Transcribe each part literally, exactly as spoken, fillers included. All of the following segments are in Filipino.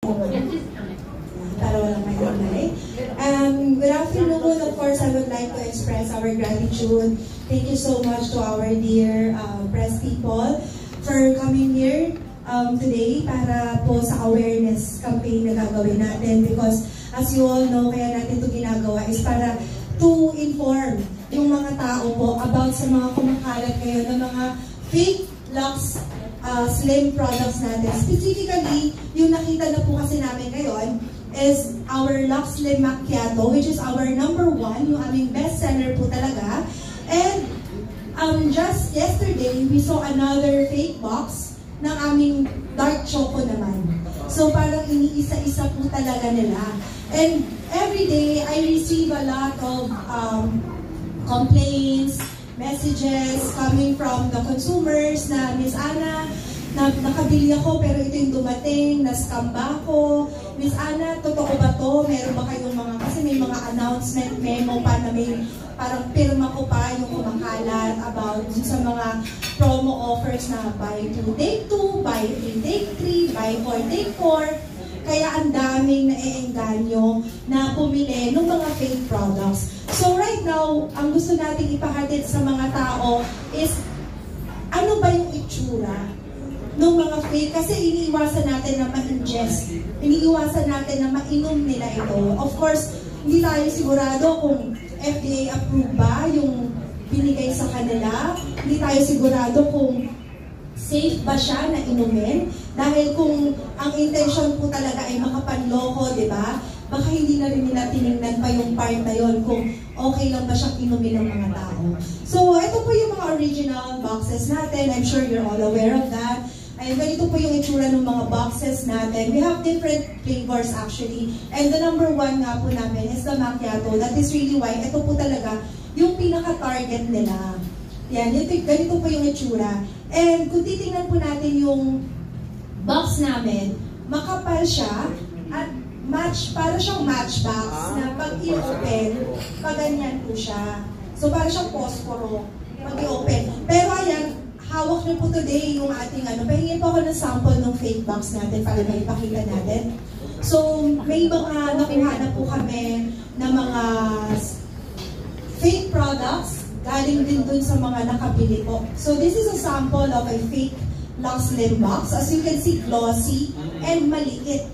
Para walang may Um, good afternoon. Of course, I would like to express our gratitude. Thank you so much to our dear uh, press people for coming here um, today para po sa awareness campaign na gagawin natin. Because as you all know, kaya natin ito ginagawa is para to inform yung mga tao po about sa mga kumakalat ngayon ng mga fake Lux uh, Slim products natin. Specifically, yung nakita na po kasi namin ngayon is our Lux Slim Macchiato, which is our number one, yung aming best seller po talaga. And um, just yesterday, we saw another fake box ng aming dark choco naman. So parang iniisa-isa po talaga nila. And every day, I receive a lot of um, complaints, messages coming from the consumers na, Miss Ana, na nakabili ako pero ito yung dumating, na-scam ba ako? Miss Ana, totoo ba to? Meron ba kayong mga, kasi may mga announcement memo pa na may parang pirma ko pa yung kumakalat about sa mga promo offers na buy two, take two, buy three, take three, buy four, take four. Kaya ang daming naiengganyo na pumili ng mga fake products. So right now, ang gusto nating ipahatid sa mga tao is ano ba yung itsura ng mga fake? Kasi iniiwasan natin na ma-ingest. Iniiwasan natin na mainom nila ito. Of course, hindi tayo sigurado kung F D A approved ba yung binigay sa kanila. Hindi tayo sigurado kung safe ba siya na inumin? Dahil kung ang intention po talaga ay makapanloko, di ba? Baka hindi na rin nila tinignan pa yung part na yun kung okay lang ba siyang inumin ng mga tao. So, ito po yung mga original boxes natin. I'm sure you're all aware of that. Ay, ganito po yung itsura ng mga boxes natin. We have different flavors actually. And the number one nga po namin is the macchiato. That is really why ito po talaga yung pinaka-target nila. Yan, ito, ganito po yung itsura. And kung titingnan po natin yung box namin, makapal siya at match, para siyang matchbox na pag i-open, pag ganyan po siya. So para siyang posporo pag i-open. Pero ayan, hawak niyo po today yung ating ano, pahingin po ako ng sample ng fake box natin para maipakita natin. So may mga nakuha na po kami na mga fake products galing din dun sa mga nakabili po. So this is a sample of a fake Lux Slim box. As you can see, glossy and maliit.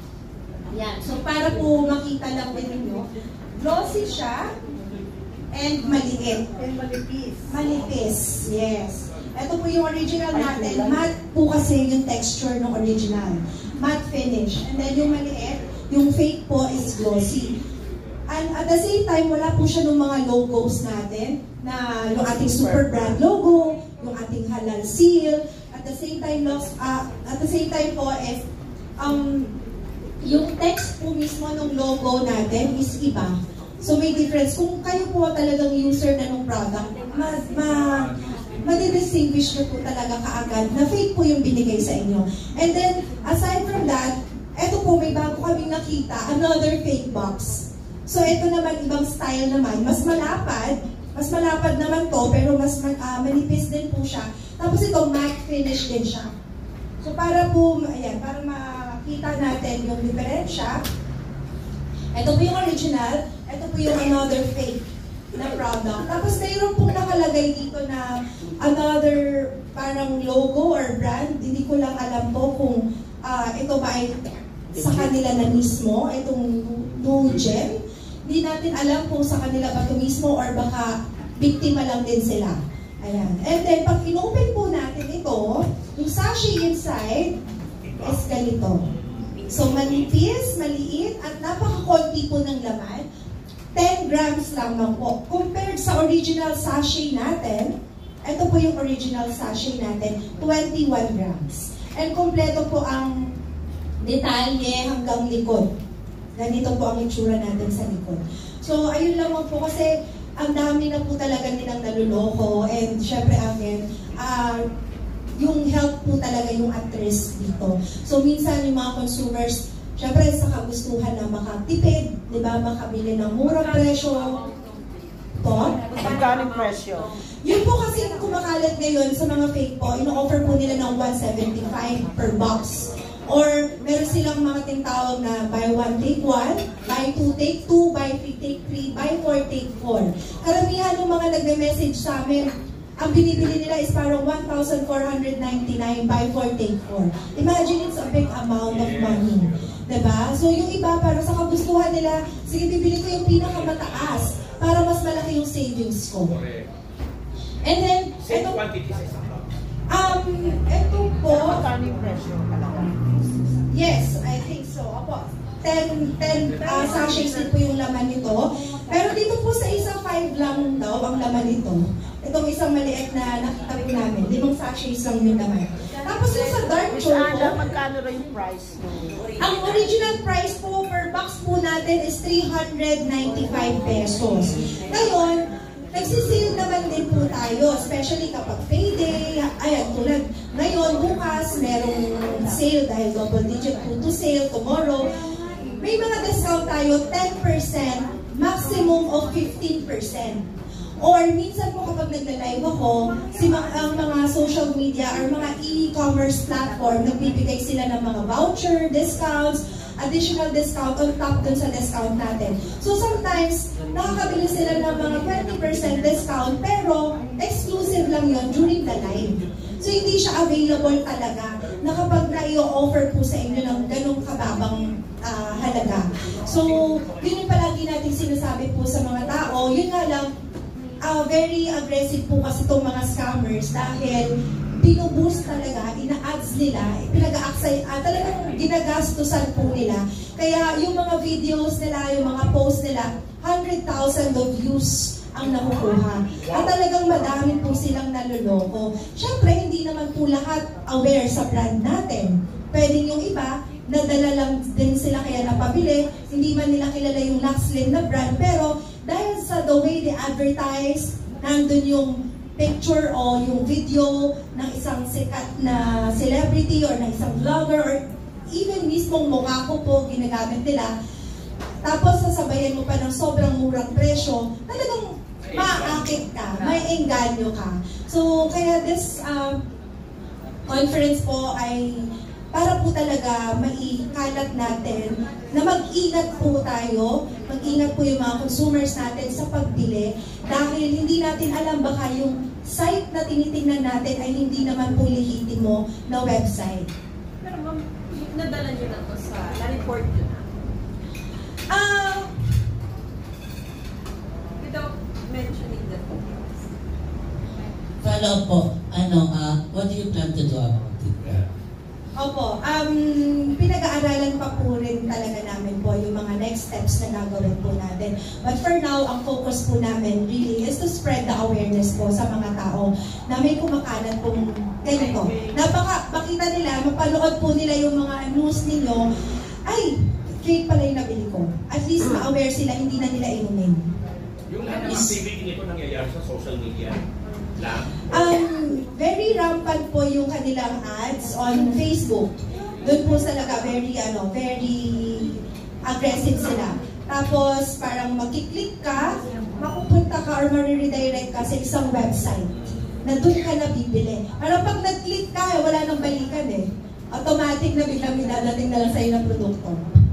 Yan. So para po makita lang din ninyo, glossy siya and maliit. And malipis. Malipis, yes. Ito po yung original natin. Matte po kasi yung texture ng original. Matte finish. And then yung maliit, yung fake po is glossy. And at the same time, wala po siya ng mga logos natin, na yung ating super brand logo, yung ating halal seal. At the same time, uh, at the same time po, is, um, yung text po mismo ng logo natin is iba. So may difference. Kung kayo po talagang user na ng product, ma, ma, madidistinguish nyo po talaga kaagad na fake po yung binigay sa inyo. And then, aside from that, eto po, may bago kaming nakita, another fake box. So ito naman, ibang style naman, mas malapad, mas malapad naman to, pero mas uh, manipis din po siya. Tapos ito, matte finish din siya. So para po, ayan, para makita natin yung diferensya, ito po yung original, ito po yung another fake na product. Tapos mayroon pong nakalagay dito na another parang logo or brand, hindi ko lang alam po kung uh, ito ba ay sa kanila na mismo, itong no gem. Hindi natin alam kung sa kanila ba ito mismo or baka biktima lang din sila. Ayan. And then, pag in-open po natin ito, yung sachet inside is ganito. So, manipis, maliit, at napaka-konti po ng laman. ten grams lang lang po. Compared sa original sachet natin, ito po yung original sachet natin, twenty-one grams. And kompleto po ang detalye hanggang likod. Ganito po ang itsura natin sa likod. So, ayun lang po kasi ang dami na po talaga nilang naluloko and syempre amin, uh, yung health po talaga yung at risk dito. So, minsan yung mga consumers, syempre sa kagustuhan na makatipid, di ba, makabili ng murang presyo. Po? Magkano presyo? Yun po kasi kumakalat ngayon sa mga fake po, ino-offer po nila ng one seventy-five per box. Or meron silang mga tinatawag na buy one, take one, buy two, take two, buy three, take three, buy four, take four. Karamihan ng mga nagme-message sa amin, ang binibili nila is parang one thousand four hundred ninety-nine, buy four, take four. Imagine, it's a big amount of money. Diba? So yung iba, para sa kagustuhan nila, sige, bibili ko yung pinakamataas para mas malaki yung savings ko. And then, Same ito, quantity sa isang box. um, ito po, Magkano yung presyo? yes, I think so. Apo, ten, ten uh, sachets din po yung laman nito. Pero dito po sa isa, five lang daw ang laman nito. Itong isang maliit na nakita po namin, limang sachets lang yung laman. Tapos yung sa dark Miss choco, Ana, magkano rin yung price? ang original price po per box po natin is three hundred ninety-five pesos. Ngayon, nagsisale naman din po tayo, especially kapag payday. Ayan, tulad ngayon, bukas, merong sale dahil double digit po to sale tomorrow. May mga discount tayo, ten percent, maximum of fifteen percent. Or minsan po kapag nagla-live ako, si mga, ang mga social media or mga e-commerce platform, nagbibigay sila ng mga voucher, discounts, additional discount on top dun sa discount natin. So sometimes, nakakabili sila ng mga twenty percent discount, pero exclusive lang yon during the live. So hindi siya available talaga na kapag na-i-offer po sa inyo ng ganong kababang uh, halaga. So, yun yung palagi natin sinasabi po sa mga tao. Yun nga lang, uh, very aggressive po kasi itong mga scammers dahil binuboost talaga, ina-ads nila, pinag-a-aksay, uh, talagang ginagastusan po nila. Kaya yung mga videos nila, yung mga posts nila, one hundred thousand of views ang nakukuha. At talagang madami po silang naloloko. Siyempre, hindi naman po lahat aware sa brand natin. Pwedeng yung iba, nadala lang din sila kaya napabili, hindi man nila kilala yung Luxlin na brand, pero dahil sa the way they advertise, nandun yung picture o yung video ng isang sikat na celebrity or ng isang vlogger or even mismong mukha ko po ginagamit nila. Tapos sasabayan mo pa ng sobrang murang presyo, talagang maakit ka, may engganyo ka. So kaya this uh, conference po ay para po talaga maikalat natin na mag-ingat po tayo, mag-ingat po yung mga consumers natin sa pagbili dahil hindi natin alam baka yung site na tinitingnan natin ay hindi naman po lehitimo na website. Pero ma'am, nadala nyo na to sa, na-report nyo na? Ah, uh, without mentioning the details. Follow po, ano, uh, what do you plan to do about it? Opo, um, pinag-aaralan pa po rin talaga namin po yung mga next steps na gagawin po natin. But for now, ang focus po namin really is to spread the awareness po sa mga tao na may kumakalat pong ganito. Napaka, makita nila, mapanood po nila yung mga news ninyo, ay, fake pala yung nabili ko. At least ma-aware sila, hindi na nila inumin. Yung lahat ng activity nito nangyayari sa social media lang? Um, very rampant po yung kanilang ads on Facebook. Doon po talaga very, ano, very aggressive sila. Tapos parang makiklik ka, mapupunta ka or mariredirect ka sa isang website na doon ka nabibili. Parang pag nag-click ka, wala nang balikan eh. Automatic na biglang minadating na lang sa'yo ng produkto.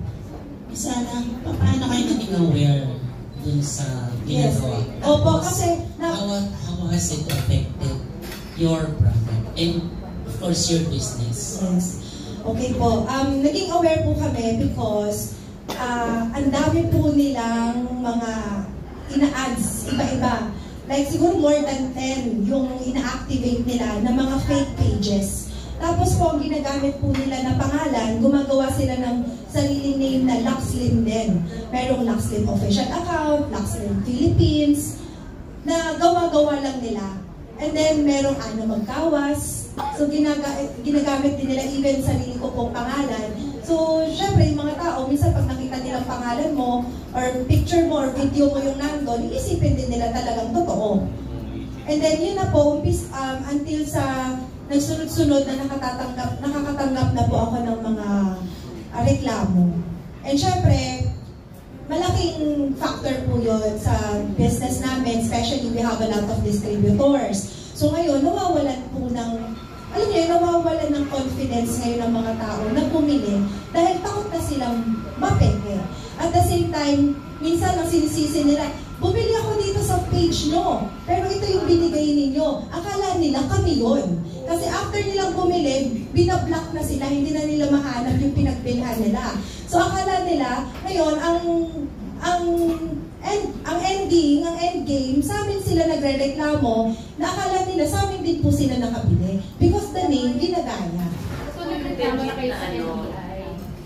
Sana, paano kayo naging aware dun sa ginagawa? Yes. Opo, kasi na, how, how has it affected your product and of course your business? yes. Okay po. Um, naging aware po kami because uh, ang dami po nilang mga ina-ads, iba-iba. Like siguro more than ten yung ina-activate nila na mga fake pages. Tapos po, ang ginagamit po nila na pangalan, gumagawa sila ng sariling name na Luxlin din. Merong Luxlin official account, Luxlin Philippines, na gawa-gawa lang nila. And then, merong ano magkawas. So, ginaga ginagamit din nila even sarili ko pong pangalan. So, syempre, yung mga tao, minsan pag nakita nilang pangalan mo, or picture mo, or video mo yung nandun, iisipin din nila talagang totoo. And then, yun na po, umpis, um, until sa nagsunod-sunod na nakatatanggap, nakakatanggap na po ako ng mga uh, reklamo. And syempre, malaking factor po yun sa business namin, especially we have a lot of distributors. So ngayon, nawawalan po ng alam niyo, nawawalan ng confidence ngayon ng mga tao na pumili dahil takot na silang mapeke. At the same time, minsan ang sinisisi nila, bumili ako dito sa page nyo, pero ito yung binigay ninyo. Akala nila kami yun. Kasi after nilang bumili, binablock na sila, hindi na nila mahanap yung pinagbilhan nila. So akala nila, ngayon, ang ang end, ang ending, ang end game, sa amin sila nagre-reklamo na akala nila sa amin din po sila nakabili. Because the name, ginagaya. So, nagreklamo na kayo sa N B I?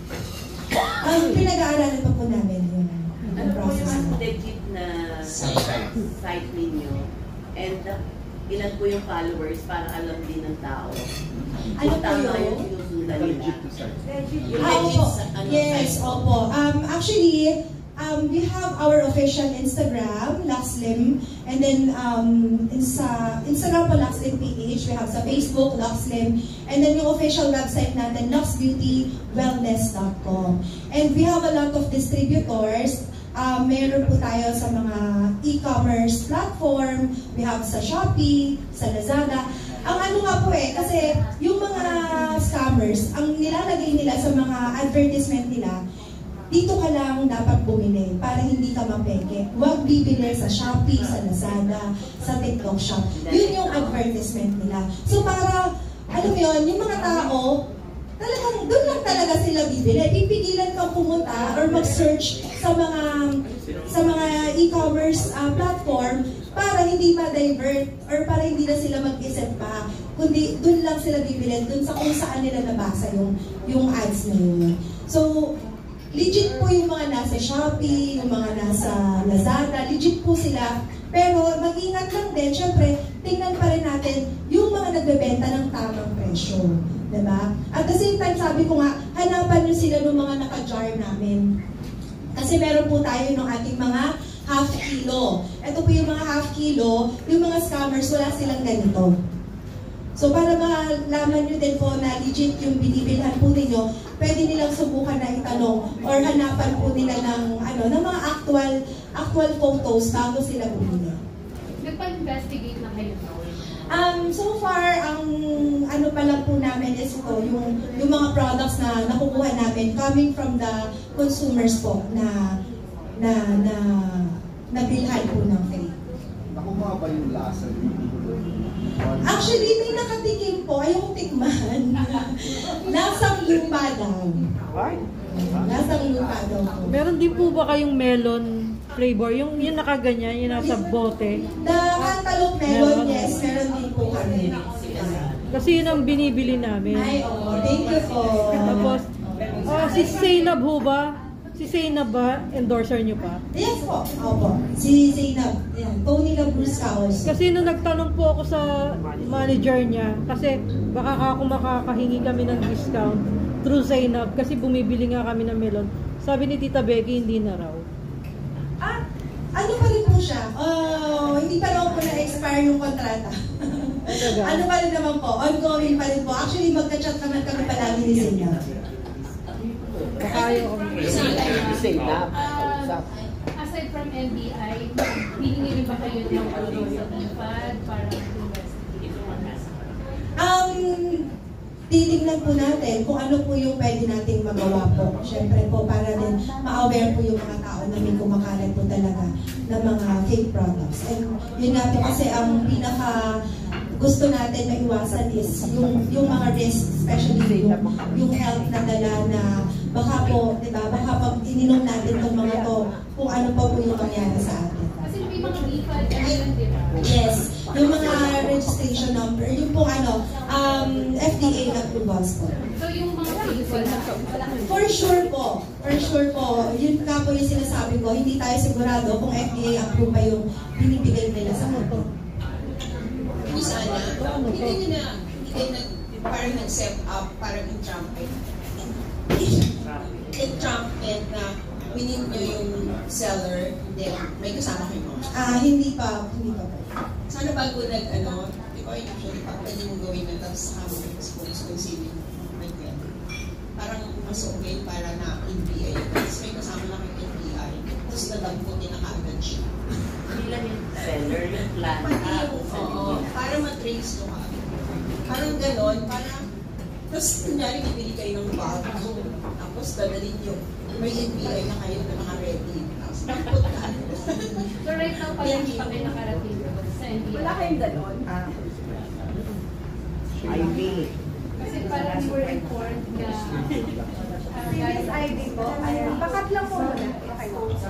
Ang pinag-aaralan pa po namin yun. Ano Ang po process yung na. legit na Site. site ninyo? And uh, ilan po yung followers para alam din ng tao? Ano Kung po tama yun? yung sinusundan nila. Yung Ah, legit opo. sa ano, Yes, site. opo. Um, actually, um, we have our official Instagram, Luxlim, and then um, in sa Instagram po, Luxlim P H. We have sa Facebook, Luxlim, and then yung official website natin, lux beauty wellness dot com. And we have a lot of distributors. Um, meron po tayo sa mga e-commerce platform. We have sa Shopee, sa Lazada. Ang ano nga po eh, kasi yung mga scammers, ang nilalagay nila sa mga advertisement nila, dito ka lang dapat bumili para hindi ka mapeke. Huwag bibili sa Shopee, sa Lazada, sa TikTok Shop. Yun yung advertisement nila. So para, alam mo yun, yung mga tao, talagang doon lang talaga sila bibili. Pipigilan kang pumunta or mag-search sa mga sa mga e-commerce uh, platform para hindi ma-divert or para hindi na sila mag-isip pa. Kundi doon lang sila bibili, doon sa kung saan nila nabasa yung, yung ads na yun. So, legit po yung mga nasa Shopee, yung mga nasa Lazada, legit po sila. Pero mag-ingat lang din, syempre, tingnan pa rin natin yung mga nagbebenta ng tamang presyo. Diba? At the same time, sabi ko nga, hanapan nyo sila ng mga naka-jar namin. Kasi meron po tayo ng ating mga half kilo. Ito po yung mga half kilo, yung mga scammers, wala silang ganito. So para malaman nyo din po na legit yung binibilhan po ninyo, pwede nilang subukan na itanong or hanapan po nila ng, ano, ng mga actual, actual photos bago sila bumili. Nagpa-investigate na kayo na? Um, so far, ang ano pa lang po namin is ito, yung, yung mga products na nakukuha namin coming from the consumers po na na na nabilhan po ng fake. Nakuha ba yung lasa? Actually, may nakatikim po, ayong tikman. Lasang lupa daw. Lasang lupa daw po. Meron din po ba kayong melon flavor? Yung, yung nakaganyan, yung nasa bote. The cantaloupe melon, yes, meron din po kami. Kasi yun ang binibili namin. Ay, oh, thank you po. Tapos, ah, si Zainab ho ba? Si Zainab ba? Endorser niyo pa? Yes po, opo. Si Zainab, yan, Tony Labrus Caos. Kasi nung nagtanong po ako sa manager niya, kasi baka ako makakahingi kami ng discount through Zainab, kasi bumibili nga kami ng melon. Sabi ni Tita Becky, hindi na raw. Ah, ano pa rin po siya? Oh, hindi pa raw po na-expire yung kontrata. Ano pa rin naman po? Ongoing pa rin po. Actually, magka-chat naman kami palagi ni Zainab. Baka ayaw kami. Uh, aside from N B I, hiningi rin ba kayo ng tulong sa T F A D para investigate? Um, titignan po natin kung ano po yung pwede nating magawa po. Siyempre po, para din ma-aware po yung mga tao na may kumakalat po talaga ng mga fake products. And yun nga po kasi ang pinaka gusto natin maiwasan is yung, yung mga risks, especially yung, yung health na dala na baka po, di ba, baka pag ininom natin itong mga to, kung ano pa po yung mangyari sa atin. Kasi may mga refund, ganyan, di ba? Yes, yung mga registration number, yung po ano, um, F D A approvals po. So yung mga refund, For sure po, for sure po, yun nga po yung sinasabi ko, hindi tayo sigurado kung F D A approve pa yung binibigay nila sa atin. Kung sana, hindi nyo na, hindi kayo nag, parang nag-set up, parang in-trumpet. In-trumpet na winin nyo yung seller, then may kasama kayo mga. Ah, hindi pa, hindi pa po. Sana bago nag, ano, di ba, usually, parang pwede mong gawin na tapos saka mo expose kung sino yung nag-get. Parang mas okay para na N B I. Tapos may kasama na kayong N B I. Tapos nadamputin na kaagad siya. Hindi lang yung seller, yung plan. Pati Ah, yung, oo, para matrace release nyo ka. Parang ganon, parang, tapos kunyari bibili kayo ng bag, tapos dadalhin nyo, may N B I na kayo na naka-ready. Tapos nakapot na. So right now, pala hindi pa kayo nakarating sa N B I. Wala kayong ganon. Ah. I B. Kasi parang we were informed na Previous I D po, ayan, bakat lang po muna. Okay.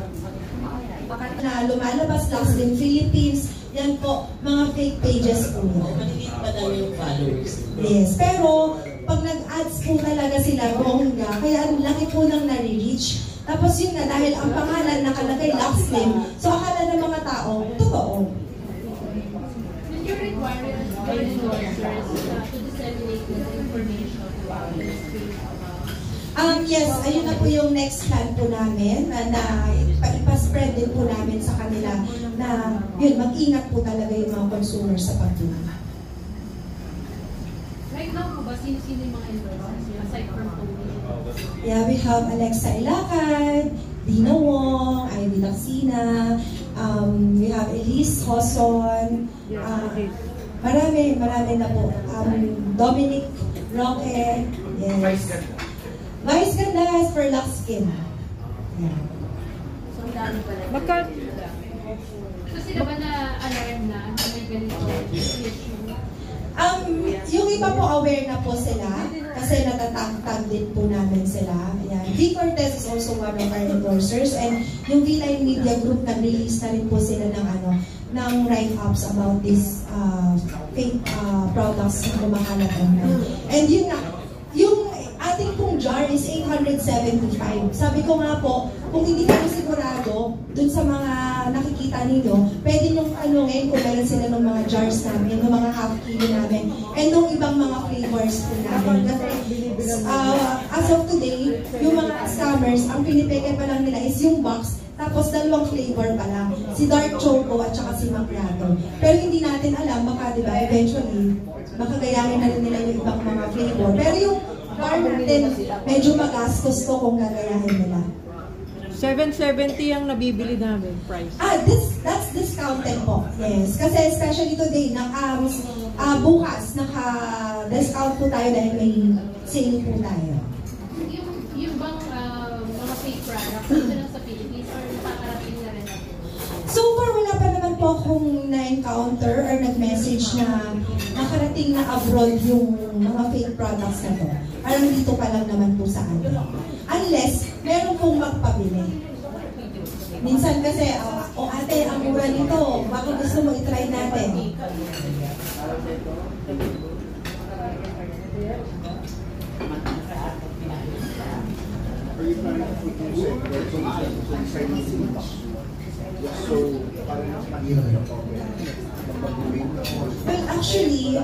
Na lumalabas Last in Philippines, yan po, mga fake pages po yan. Maliliit pa daw yung followers. Yes, pero pag nag-ads po talaga sila, bongga, kaya ang laki po ng nare-reach. Tapos yun nga, dahil ang pangalan nakalagay last name, so akala ng mga tao, totoo. Did you require your endorsers uh, to disseminate the information about this page? Um, yes, ayun na po yung next plan po namin na, na ipa- ipa-spread din po namin sa kanila na yun, mag-ingat po talaga yung mga consumers sa pagtulong. Right now po ba, sino-sino yung mga endorsers aside from Tony? Yeah, we have Alexa Ilacad, Dina Wong, Ivy Laxina, um, we have Elise Hoson, uh, marami, marami na po. Um, Dominic Roque, yes. Vice Ganda for Lux Skin. Yeah. So, ang dami pala. Magka, So sila ba na-alarm na na may ganito issue? Um, yung iba po aware na po sila kasi natatag-tag din po namin sila. Ayan. V. Cortez is also one of our endorsers and yung V-Line Media Group nag-release na rin po sila ng ano ng write-ups about these uh, fake uh, products na kumakalat online. And yun nga, yung ating pong jar is eight hundred seventy-five. Sabi ko nga po, kung hindi kayo sigurado dun sa mga nakikita ninyo, pwede nyong tanungin kung meron sila ng mga jars namin, ng mga half kilo namin, and ng ibang mga flavors po namin. Kasi uh, as of today, yung mga scammers, ang pinipeke pa lang nila is yung box, tapos dalawang flavor pa lang, si Dark Choco at saka si Macchiato. Pero hindi natin alam, baka diba, eventually, makagayahin na rin nila yung ibang mga flavor. Pero yung bar natin, medyo magastos to kung gagayahin nila. seven seventy ang nabibili namin price. Ah, this, that's discounted po. Yes. Kasi especially today, na, um, uh, bukas, naka-discount po tayo dahil may sale po tayo. Yung, yung bang uh, mga fake products dito lang sa Philippines or nakakarating na rin ako? So far, wala pa naman po akong na-encounter or nag-message na nakarating na abroad yung mga fake products na to. Parang dito pa lang naman po sa atin. Unless, meron pong magpabili. Minsan kasi, oh, oh ate, ang mura nito, baka gusto mo i-try natin. Are you planning to put music where it's inside the scenes? So, parang mas mahirap na po. Well, actually,